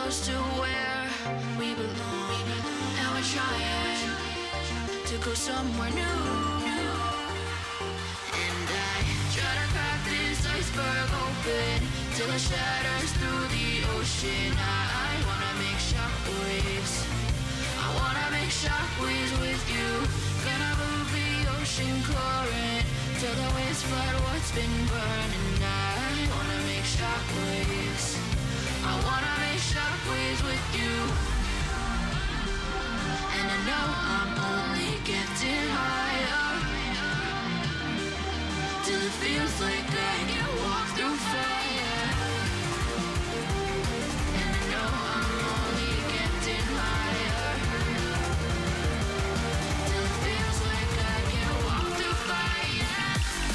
close to where we belong, and we're trying to go somewhere new. And I try to crack this iceberg open till it shatters through the ocean. I wanna make shockwaves. I wanna make shockwaves with you. Gonna move the ocean current till the waves flood what's been burning. I wanna make shockwaves. I wanna make shockwaves with you. And I know I'm only getting higher till it feels like I can walk through fire. And I know I'm only getting higher till it feels like I can walk through fire.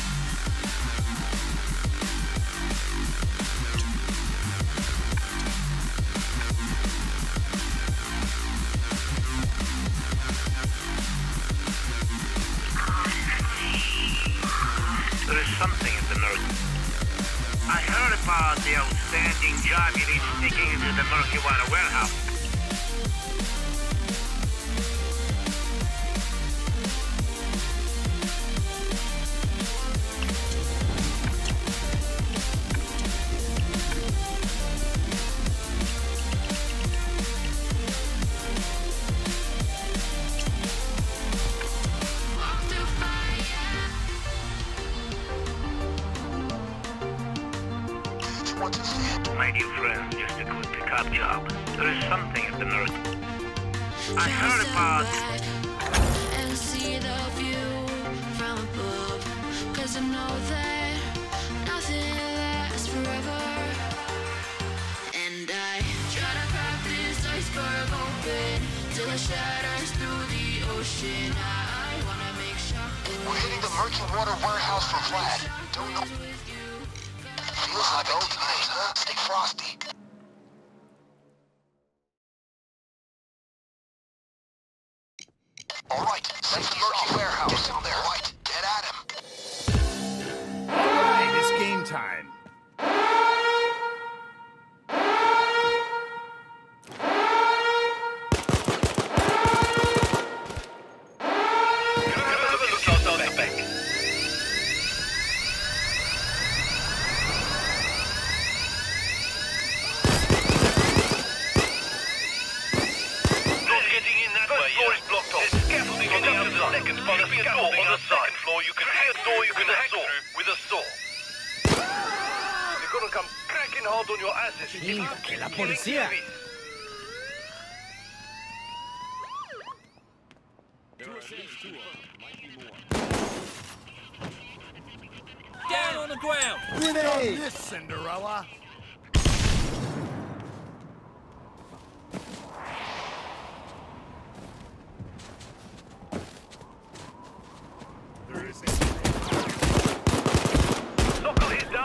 There is something in the murky. I heard about the outstanding job you did sneaking into the murky water warehouse. My dear friend, just a quick pickup job. There is something in the murky. I heard about... And see the view from above, 'cause I know that nothing lasts forever. And I try to crack this iceberg open till it shatters through the ocean. I wanna make shockwaves. We're hitting the murky water warehouse from flat. Don't know. Feels like old times, huh? Stay frosty. All right, that's the murky warehouse down there. Right, get at him. All right, it's game time. ¡Que la policía! Down on the ground! Grenade! This Cinderella! There is a... Knuckle is down!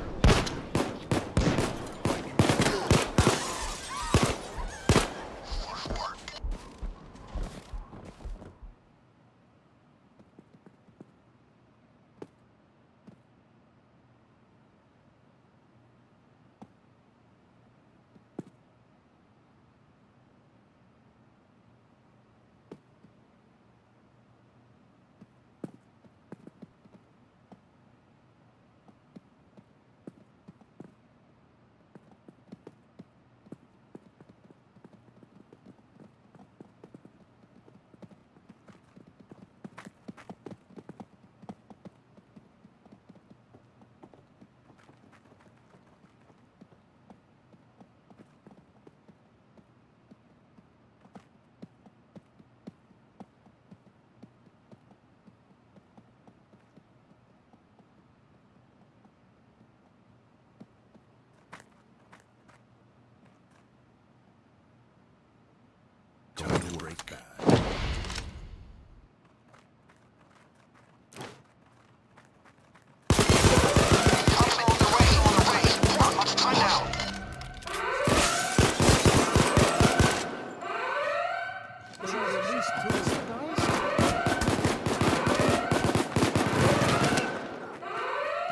Time to break bad.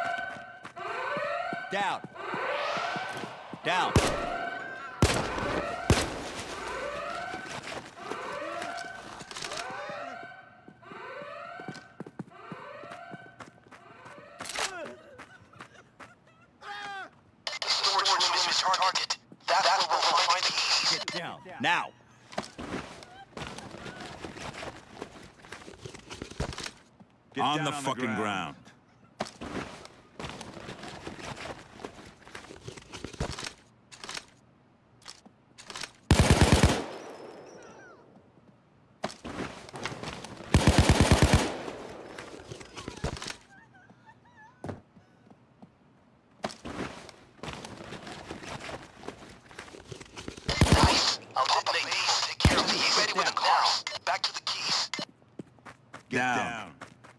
Down. Down. Get down. Now. Get on the fucking ground. Down.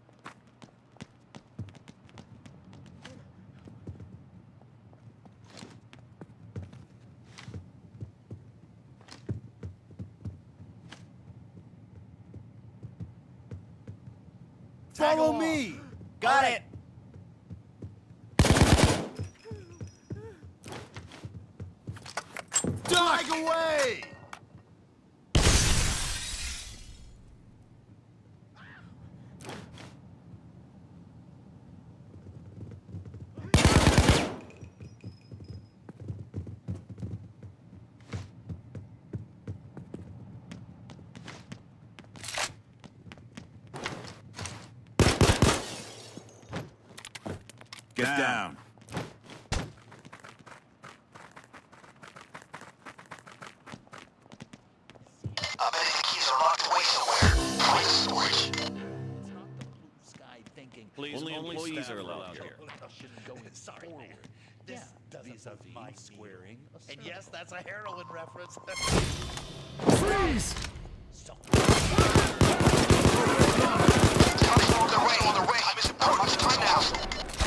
Follow me. Got it. Duck away. Get down. I bet the keys are locked away somewhere. Find storage. It's not the blue sky thinking. Please, only employees are allowed here. Sorry, forward. This doesn't love my squaring. And yes, that's a heroin reference. Freeze. On the way. Time is important. Much time now.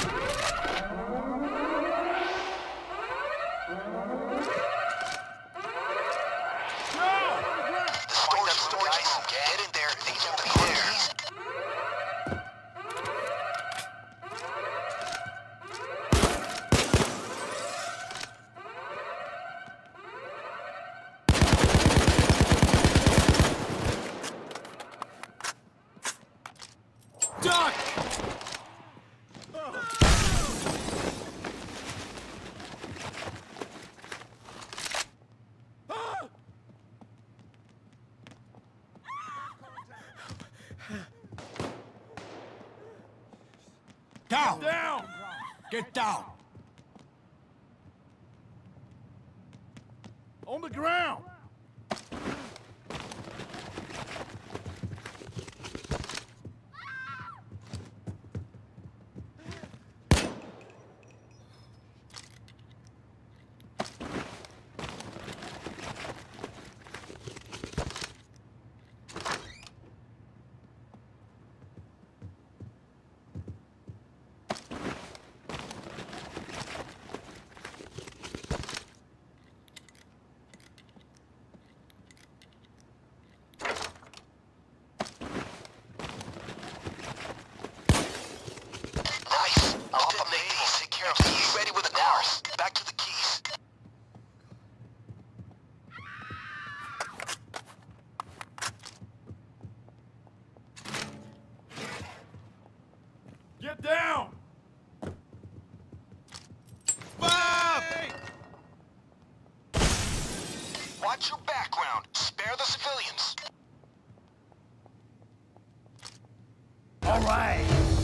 Get in there. Things have to be there. Duck. Down. Down. Get down. On the ground. Get down! Bob! Watch your background. Spare the civilians. All right.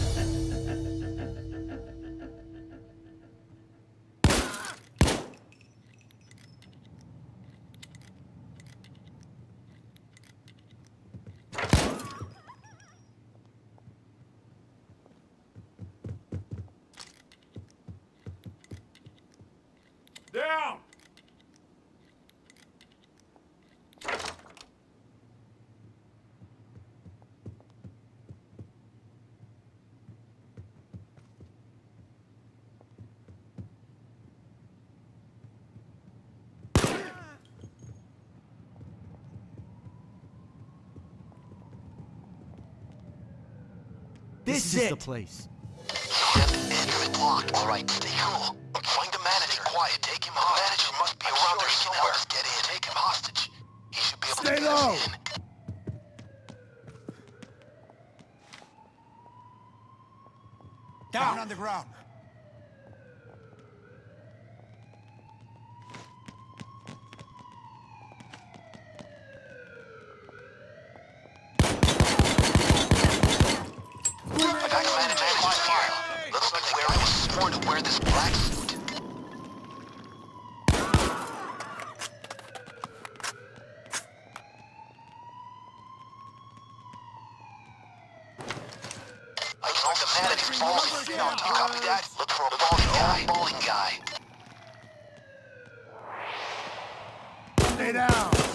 Down! This is the place. Enter it locked. All right, stay cool. Find the manager. Quiet. Take him hostage. The manager must be around there somewhere. Get in. Take him hostage. He should be able Stay to get low. us in. Down on the ground. wear this black suit. I know the man is falling. You copy that? Look for a balding guy. Stay down.